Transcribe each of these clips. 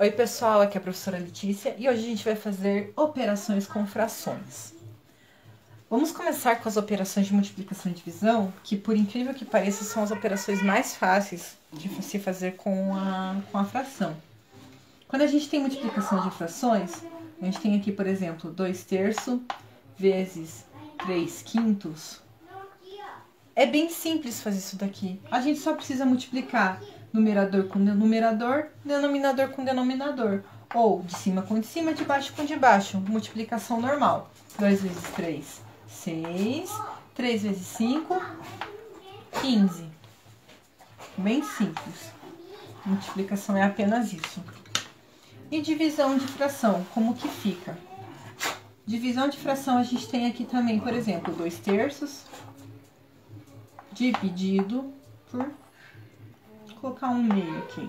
Oi pessoal, aqui é a professora Letícia e hoje a gente vai fazer operações com frações. Vamos começar com as operações de multiplicação e divisão, que por incrível que pareça são as operações mais fáceis de se fazer com a fração. Quando a gente tem multiplicação de frações, a gente tem aqui, por exemplo, 2/3 vezes 3/5. É bem simples fazer isso daqui. A gente só precisa multiplicar numerador com numerador, denominador com denominador. Ou de cima com de cima, de baixo com de baixo. Multiplicação normal. 2 vezes 3, 6. 3 vezes 5, 15. Bem simples. Multiplicação é apenas isso. E divisão de fração, como que fica? Divisão de fração a gente tem aqui também, por exemplo, 2/3 dividido por... Vou colocar 1/2 aqui.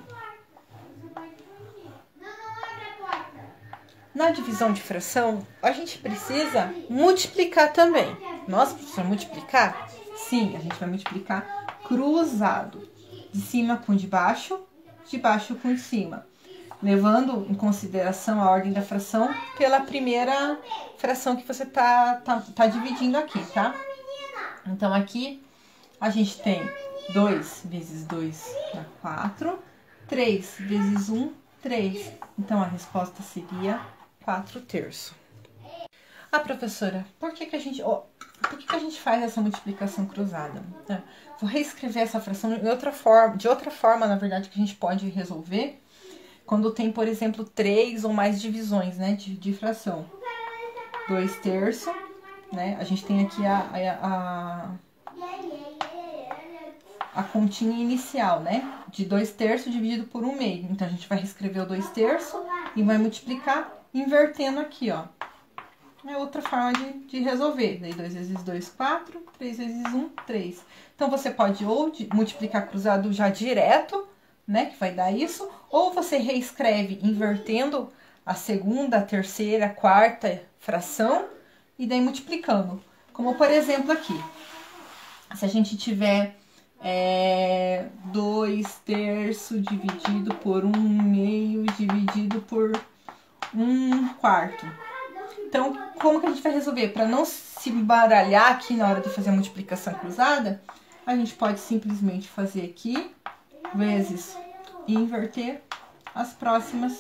Na divisão de fração, a gente precisa multiplicar também. Nossa, professora, multiplicar? Sim, a gente vai multiplicar cruzado. De cima com de baixo com de cima. Levando em consideração a ordem da fração pela primeira fração que você tá dividindo aqui, tá? Então, aqui a gente tem 2 vezes 2 dá 4. 3 vezes 1, 3. Então, a resposta seria 4/3. Ah, professora, por que a gente faz essa multiplicação cruzada? Vou reescrever essa fração de outra forma, na verdade, que a gente pode resolver quando tem, por exemplo, 3 ou mais divisões, né, de fração. 2/3, né? A gente tem aqui a continha inicial, né? De 2/3 dividido por 1/2. Então, a gente vai reescrever o 2/3 e vai multiplicar invertendo aqui, ó. É outra forma de resolver. Daí, 2 vezes 2, 4. 3 vezes 1, 3. Então, você pode ou multiplicar cruzado já direto, né? Que vai dar isso. Ou você reescreve invertendo a segunda, a terceira, a quarta fração. E daí multiplicando. Como, por exemplo, aqui. Se a gente tiver 2/3 dividido por 1/2 dividido por 1/4. Então, como que a gente vai resolver? Para não se embaralhar aqui na hora de fazer a multiplicação cruzada, a gente pode simplesmente fazer aqui, vezes, e inverter as próximas.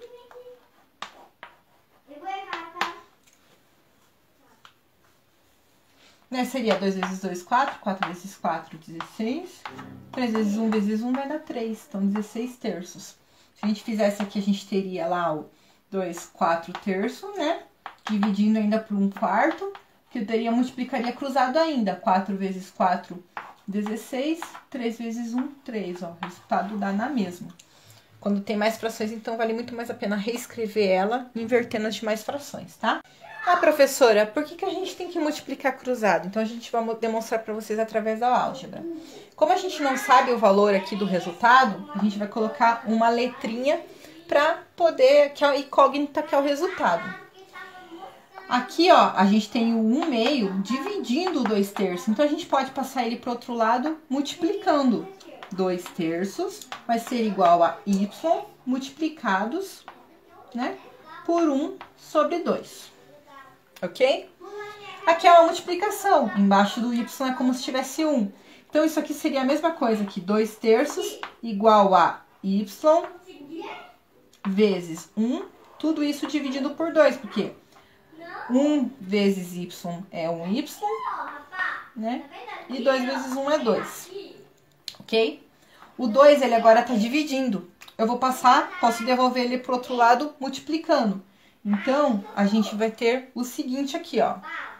Né, seria 2 vezes 2, 4. 4 vezes 4, 16. 3 vezes 1 vezes 1 vai dar 3. Então, 16/3. Se a gente fizesse aqui, a gente teria lá o 2/4/3, né? Dividindo ainda por 1/4, que eu teria, multiplicaria cruzado ainda. 4 vezes 4, 16. 3 vezes 1, 3. Ó, o resultado dá na mesma. Quando tem mais frações, então, vale muito mais a pena reescrever ela, invertendo as demais frações, tá? Ah, professora, por que a gente tem que multiplicar cruzado? Então, a gente vai demonstrar para vocês através da álgebra. Como a gente não sabe o valor aqui do resultado, a gente vai colocar uma letrinha para poder, que é a incógnita, que é o resultado. Aqui, ó, a gente tem o 1/2 dividindo o 2/3. Então, a gente pode passar ele para o outro lado multiplicando. 2/3 vai ser igual a y multiplicados, né, por 1/2. Ok? Aqui é uma multiplicação. Embaixo do y é como se tivesse 1. Então, isso aqui seria a mesma coisa que 2/3 igual a y vezes 1. Tudo isso dividido por 2, porque 1 vezes y é 1y, né? E 2 vezes 1 é 2. Ok? O 2, ele agora tá dividindo. Eu vou passar, posso devolver ele pro outro lado multiplicando. Então, a gente vai ter o seguinte aqui, ó.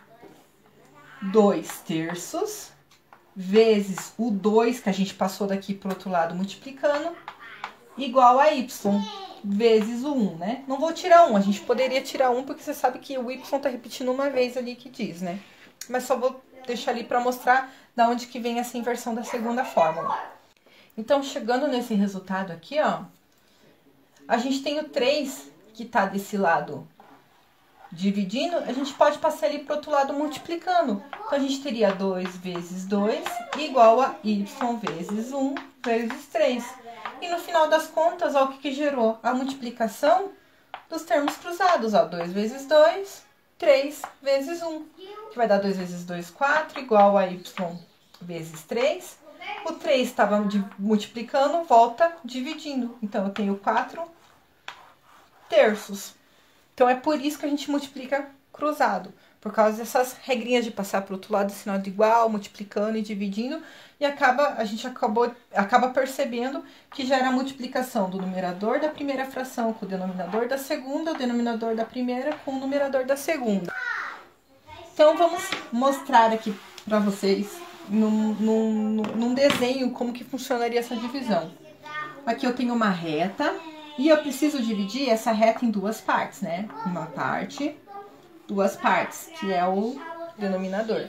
2/3 vezes o 2, que a gente passou daqui pro outro lado multiplicando, igual a y vezes o 1, né? Não vou tirar 1, a gente poderia tirar 1, porque você sabe que o y tá repetindo uma vez ali que diz, né? Mas só vou deixar ali para mostrar da onde que vem essa inversão da segunda fórmula. Então, chegando nesse resultado aqui, ó, a gente tem o 3 que tá desse lado dividindo, a gente pode passar ele pro outro lado multiplicando. Então, a gente teria 2 vezes 2 igual a y vezes 1 vezes 3. E no final das contas, ó, o que gerou? A multiplicação dos termos cruzados, ó. 2 vezes 2, 3 vezes 1. Que vai dar 2 vezes 2, 4, igual a y vezes 3. O 3 estava multiplicando, volta dividindo. Então, eu tenho 4 terços. Então, é por isso que a gente multiplica cruzado. Por causa dessas regrinhas de passar para o outro lado, sinal de igual, multiplicando e dividindo. E a gente acaba percebendo que já era a multiplicação do numerador da primeira fração com o denominador da segunda, o denominador da primeira com o numerador da segunda. Então, vamos mostrar aqui para vocês, num desenho, como que funcionaria essa divisão. Aqui eu tenho uma reta e eu preciso dividir essa reta em duas partes, né? Uma parte, duas partes, que é o denominador.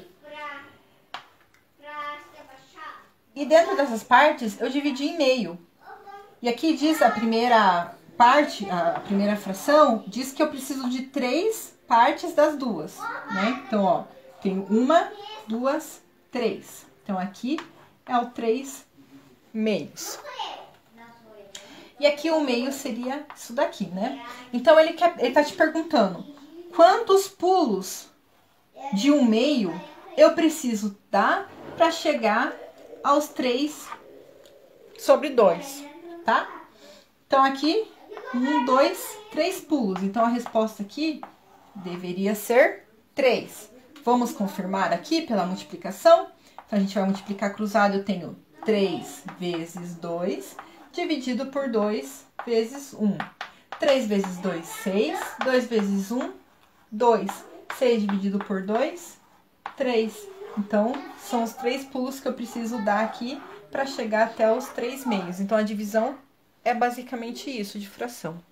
E dentro dessas partes, eu dividi em meio. E aqui diz a primeira parte, a primeira fração, diz que eu preciso de 3 partes das duas, né? Então, ó, tenho 1, 2, 3. Então, aqui é o 3 meios. E aqui o meio seria isso daqui, né? Então, ele tá te perguntando, quantos pulos de 1 meio eu preciso dar para chegar aos 3 sobre 2, tá? Então, aqui, 1, 2, 3 pulos. Então, a resposta aqui deveria ser 3. Vamos confirmar aqui pela multiplicação. Então, a gente vai multiplicar cruzado. Eu tenho 3 vezes 2, dividido por 2 vezes 1. 3 vezes 2, 6. 2 vezes 1, 2. 6 dividido por 2, 3. Então, são os 3 pulos que eu preciso dar aqui para chegar até os 3 meios. Então, a divisão é basicamente isso de fração.